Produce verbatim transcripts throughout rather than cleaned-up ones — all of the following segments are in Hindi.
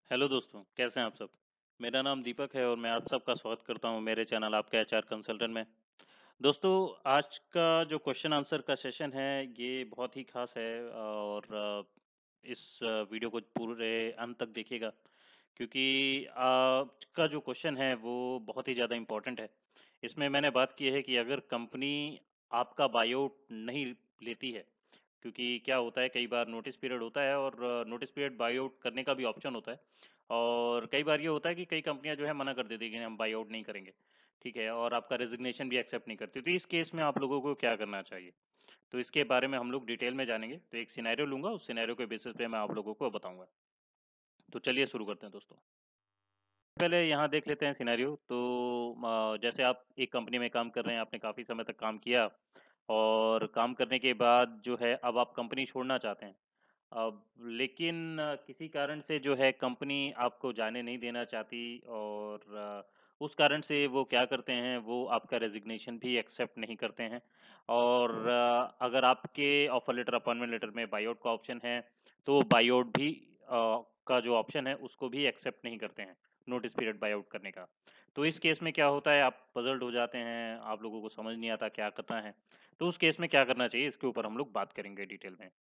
हेलो दोस्तों, कैसे हैं आप सब? मेरा नाम दीपक है और मैं आप सबका स्वागत करता हूं मेरे चैनल आपके एचआर कंसल्टेंट में। दोस्तों, आज का जो क्वेश्चन आंसर का सेशन है, ये बहुत ही खास है और अ, इस अ, वीडियो को पूरे अंत तक देखिएगा क्योंकि आज का जो क्वेश्चन है वो बहुत ही ज़्यादा इम्पोर्टेंट है। इसमें मैंने बात की है कि अगर कंपनी आपका बायोट नहीं लेती है, क्योंकि क्या होता है कई बार नोटिस पीरियड होता है और नोटिस पीरियड बाई आउट करने का भी ऑप्शन होता है और कई बार ये होता है कि कई कंपनियां जो है मना कर देती है कि हम बाई आउट नहीं करेंगे, ठीक है, और आपका रेजिग्नेशन भी एक्सेप्ट नहीं करती। तो इस केस में आप लोगों को क्या करना चाहिए, तो इसके बारे में हम लोग डिटेल में जानेंगे। तो एक सिनेरियो लूंगा, उस सिनेरियो के बेसिस पे मैं आप लोगों को बताऊंगा। तो चलिए शुरू करते हैं दोस्तों। पहले यहाँ देख लेते हैं सिनेरियो। तो अ, जैसे आप एक कंपनी में काम कर रहे हैं, आपने काफ़ी समय तक काम किया और काम करने के बाद जो है अब आप कंपनी छोड़ना चाहते हैं। अब लेकिन अ, किसी कारण से जो है कंपनी आपको जाने नहीं देना चाहती और अ, उस कारण से वो क्या करते हैं, वो आपका रेजिग्नेशन भी एक्सेप्ट नहीं करते हैं और अ, अगर आपके ऑफर लेटर अपॉइंटमेंट लेटर में बाईआउट का ऑप्शन है तो बाईआउट भी अ, का जो ऑप्शन है उसको भी एक्सेप्ट नहीं करते हैं, नोटिस पीरियड बाईआउट करने का। तो इस केस में क्या होता है, आप पजल्ड हो जाते हैं, आप लोगों को समझ नहीं आता क्या करना है। तो उस केस में क्या करना चाहिए, इसके ऊपर हम लोग बात करेंगे डिटेल में।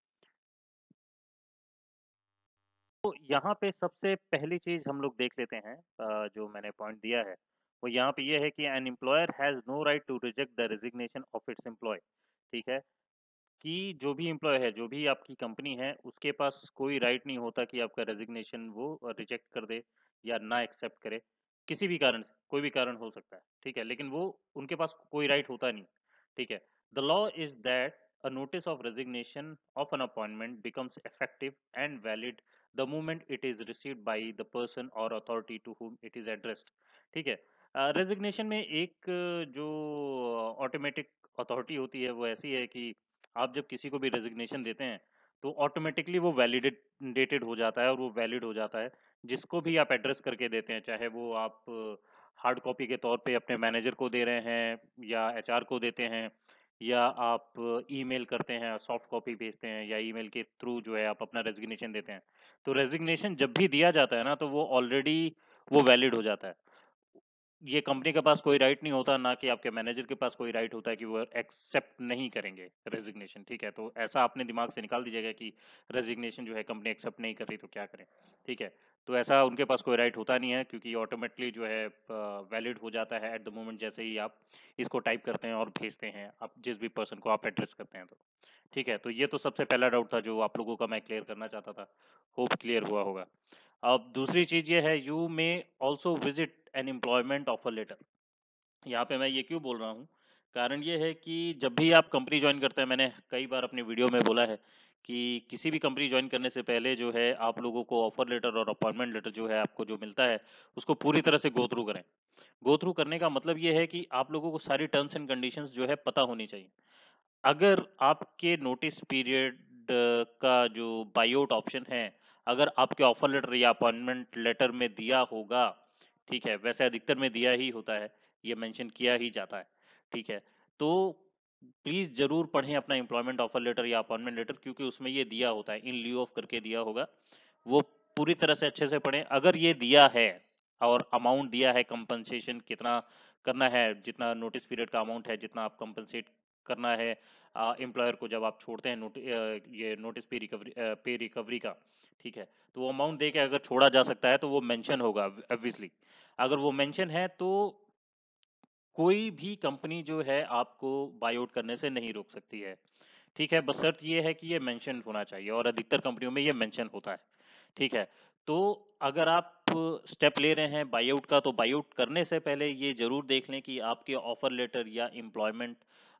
तो यहाँ पे सबसे पहली चीज हम लोग देख लेते हैं, अ, जो मैंने पॉइंट दिया है वो यहाँ पे ये है कि an employer has no right to reject the resignation of its employ. ठीक है, कि जो भी एम्प्लॉय है, जो भी आपकी कंपनी है, उसके पास कोई राइट नहीं होता कि आपका रेजिग्नेशन वो रिजेक्ट कर दे या ना एक्सेप्ट करे, किसी भी कारण से। कोई भी कारण हो सकता है, ठीक है, लेकिन वो उनके पास कोई राइट होता नहीं। ठीक है, the law is that a notice of resignation of an appointment becomes effective and valid the moment it is received by the person or authority to whom it is addressed। ठीक है, रेजिग्नेशन में एक अ, जो ऑटोमेटिक अथॉरिटी होती है वो ऐसी है कि आप जब किसी को भी रेजिग्नेशन देते हैं तो ऑटोमेटिकली वो वैलिडेटेड हो जाता है और वो वैलिड हो जाता है, जिसको भी आप एड्रेस करके देते हैं, चाहे वो आप हार्ड कॉपी के तौर पे अपने मैनेजर को दे रहे हैं या एचआर को देते हैं या आप ईमेल करते हैं, सॉफ्ट कॉपी भेजते हैं या ईमेल के थ्रू जो है आप अपना रेजिग्नेशन देते हैं। तो रेजिग्नेशन जब भी दिया जाता है ना तो वो ऑलरेडी वो वैलिड हो जाता है। ये कंपनी के पास कोई राइट नहीं होता, ना कि आपके मैनेजर के पास कोई राइट होता है कि वो एक्सेप्ट नहीं करेंगे रेजिग्नेशन। ठीक है, तो ऐसा अपने दिमाग से निकाल दीजिएगा कि रेजिग्नेशन जो है कंपनी एक्सेप्ट नहीं कर रही तो क्या करें। ठीक है, तो ऐसा उनके पास कोई राइट होता नहीं है क्योंकि ऑटोमेटिकली जो है वैलिड हो जाता है एट द मोमेंट जैसे ही आप इसको टाइप करते हैं और भेजते हैं, आप जिस भी पर्सन को आप एड्रेस करते हैं तो। ठीक है, तो ये तो सबसे पहला डाउट था जो आप लोगों का मैं क्लियर करना चाहता था। होप क्लियर हुआ होगा। अब दूसरी चीज ये है, you may also visit an employment offer letter. यहाँ पे मैं ये क्यों बोल रहा हूँ, कारण ये है कि जब भी आप कंपनी ज्वाइन करते हैं, मैंने कई बार अपनी वीडियो में बोला है कि किसी भी कंपनी ज्वाइन करने से पहले जो है आप लोगों को ऑफर लेटर और अपॉइंटमेंट लेटर जो है आपको जो मिलता है उसको पूरी तरह से गो थ्रू करें। गो थ्रू करने का मतलब ये है कि आप लोगों को सारी टर्म्स एंड कंडीशंस जो है पता होनी चाहिए। अगर आपके नोटिस पीरियड का जो बाईआउट ऑप्शन है, अगर आपके ऑफर लेटर या अपॉइंटमेंट लेटर में दिया होगा, ठीक है, वैसे अधिकतर में दिया ही होता है, ये मेंशन किया ही जाता है। ठीक है, तो प्लीज जरूर पढ़ें अपना एम्प्लॉयमेंट ऑफर लेटर या अपॉइंटमेंट लेटर, क्योंकि उसमें ये दिया होता है, इन ल्यू ऑफ करके दिया होगा। वो पूरी तरह से अच्छे से पढ़ें। अगर ये दिया है और अमाउंट दिया है, कंपनसेशन कितना करना है, जितना नोटिस पीरियड का अमाउंट है, जितना आप कंपनसेट करना है एम्प्लॉयर को जब आप छोड़ते हैं नोटि, अ, ये नोटिस पे रिकवरी पे रिकवरी का। ठीक है, तो वो अमाउंट दे के अगर छोड़ा जा सकता है तो वो मेंशन होगा ऑब्वियसली। अगर वो मेंशन है तो कोई भी कंपनी जो है आपको बाई आउट करने से नहीं रोक सकती है। ठीक है, बस शर्त ये है कि ये मेंशन होना चाहिए और अधिकतर कंपनियों में ये मेंशन होता है। ठीक है, तो अगर आप स्टेप ले रहे हैं बाई आउट का, तो बाई आउट करने से पहले ये जरूर देख लें कि आपके ऑफर लेटर या एम्प्लॉयमेंट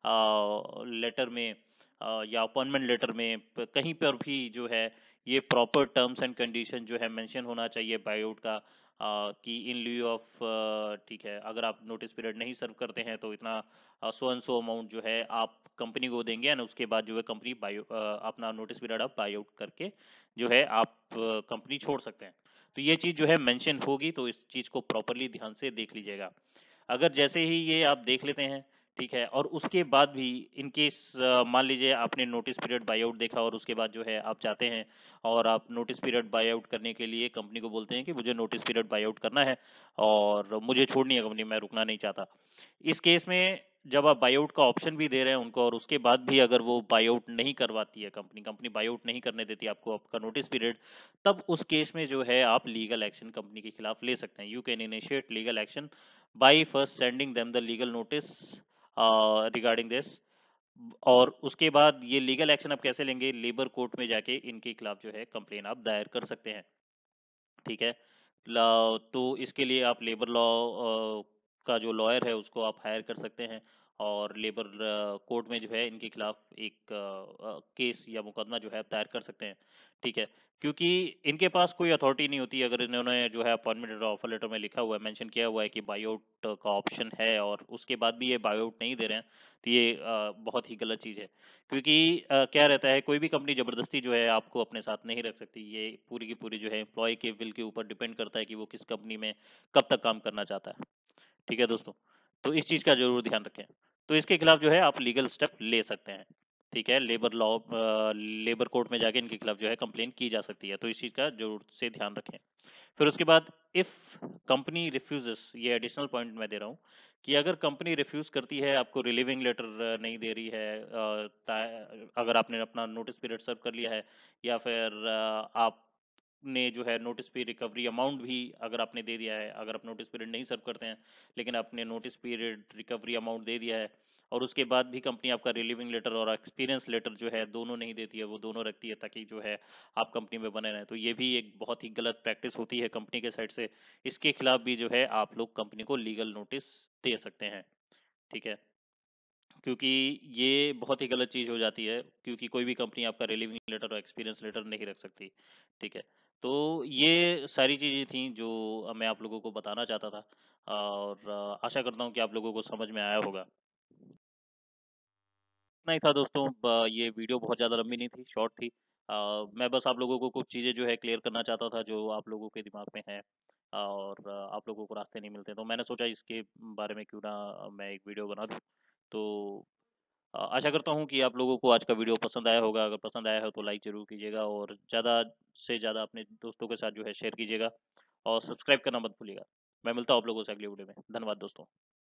लेटर में अ, या अपॉइंटमेंट लेटर में प- कहीं पर भी जो है ये प्रॉपर टर्म्स एंड कंडीशन जो है मेंशन होना चाहिए बाई आउट का, अ, कि इन ल्यू ऑफ, ठीक है, अगर आप नोटिस पीरियड नहीं सर्व करते हैं तो इतना सो एंड सो अमाउंट जो है आप कंपनी को देंगे एंड उसके बाद जो है कंपनी बाई अपना नोटिस पीरियड आप बाई आउट करके जो है आप कंपनी छोड़ सकते हैं। तो ये चीज़ जो है मेंशन होगी, तो इस चीज़ को प्रॉपरली ध्यान से देख लीजिएगा। अगर जैसे ही ये आप देख लेते हैं, ठीक है? और उसके बाद भी इन केस मान लीजिए आपने नोटिस पीरियड बाय आउट देखा और उसके बाद जो है आप चाहते हैं और आप नोटिस पीरियड बाय आउट करने के लिए कंपनी को बोलते हैं कि मुझे नोटिस पीरियड बाय आउट करना है और मुझे छोड़नी है कंपनी, मैं रुकना नहीं चाहता। इस केस में जब आप बाय आउट का ऑप्शन भी दे रहे हैं उनको और उसके बाद भी अगर वो बाय आउट नहीं करवाती है कंपनी, कंपनी बाय आउट नहीं करने देती आपको आपका नोटिस पीरियड, तब उस केस में जो है आप लीगल एक्शन कंपनी के खिलाफ ले सकते हैं। You can initiate legal action by first sending them the legal notice uh, regarding this. और उसके बाद ये लीगल एक्शन आप कैसे लेंगे? लेबर कोर्ट में जाके इनके खिलाफ जो है कंप्लेन आप दायर कर सकते हैं। ठीक है? ल तो इसके लिए आप लेबर लॉ अ, का जो लॉयर है उसको आप हायर कर सकते हैं और लेबर कोर्ट में जो है इनके खिलाफ एक अ, अ, केस या मुकदमा जो है आप दायर कर सकते हैं। ठीक है? क्योंकि इनके पास कोई अथॉरिटी नहीं होती अगर इन्होंने जो है अपॉइंटमेंट लेटर, ऑफर लेटर में लिखा हुआ है, मेंशन किया हुआ है कि बाय आउट का ऑप्शन है और उसके बाद भी ये बाय आउट नहीं दे रहे हैं, तो ये अ, बहुत ही गलत चीज़ है। क्योंकि अ, क्या रहता है कोई भी कंपनी ज़बरदस्ती जो है आपको अपने साथ नहीं रख सकती। ये पूरी की पूरी जो है एम्प्लॉयी के विल के ऊपर डिपेंड करता है कि वो किस कंपनी में कब तक काम करना चाहता है। ठीक है दोस्तों? तो इस चीज़ का ज़रूर ध्यान रखें। तो इसके खिलाफ जो है आप लीगल स्टेप ले सकते हैं। ठीक है? Labour law uh, labour court में जाके इनके खिलाफ जो है कंप्लेंट की जा सकती है। तो इस चीज़ का ज़रूर से ध्यान रखें। फिर उसके बाद इफ कंपनी रिफ्यूजेस, ये एडिशनल पॉइंट मैं दे रहा हूँ कि अगर कंपनी रिफ्यूज करती है, आपको रिलीविंग लेटर नहीं दे रही है, अ, ता- अगर आपने अपना नोटिस पीरियड सर्व कर लिया है या फिर अ, आपने जो है नोटिस पे रिकवरी अमाउंट भी अगर आपने दे दिया है, अगर आप नोटिस पीरियड नहीं सर्व करते हैं लेकिन आपने नोटिस पीरियड रिकवरी अमाउंट दे दिया है और उसके बाद भी कंपनी आपका रिलीविंग लेटर और एक्सपीरियंस लेटर जो है दोनों नहीं देती है, वो दोनों रखती है ताकि जो है आप कंपनी में बने रहें, तो ये भी एक बहुत ही गलत प्रैक्टिस होती है कंपनी के साइड से। इसके खिलाफ भी जो है आप लोग कंपनी को लीगल नोटिस दे सकते हैं। ठीक है? क्योंकि ये बहुत ही गलत चीज़ हो जाती है क्योंकि कोई भी कंपनी आपका रिलीविंग लेटर और एक्सपीरियंस लेटर नहीं रख सकती। ठीक है? तो ये सारी चीज़ें थी जो मैं आप लोगों को बताना चाहता था और अ, आशा करता हूँ कि आप लोगों को समझ में आया होगा। इतना ही था दोस्तों, ब ये वीडियो बहुत ज़्यादा लंबी नहीं थी, शॉर्ट थी। अ, मैं बस आप लोगों को कुछ चीज़ें जो है क्लियर करना चाहता था जो आप लोगों के दिमाग में है और अ, आप लोगों को रास्ते नहीं मिलते, तो मैंने सोचा इसके बारे में क्यों ना मैं एक वीडियो बना दूँ। तो अ, आशा करता हूँ कि आप लोगों को आज का वीडियो पसंद आया होगा। अगर पसंद आया हो तो लाइक ज़रूर कीजिएगा और ज़्यादा से ज़्यादा अपने दोस्तों के साथ जो है शेयर कीजिएगा और सब्सक्राइब करना मत भूलिएगा। मैं मिलता हूँ आप लोगों से अगली वीडियो में। धन्यवाद दोस्तों।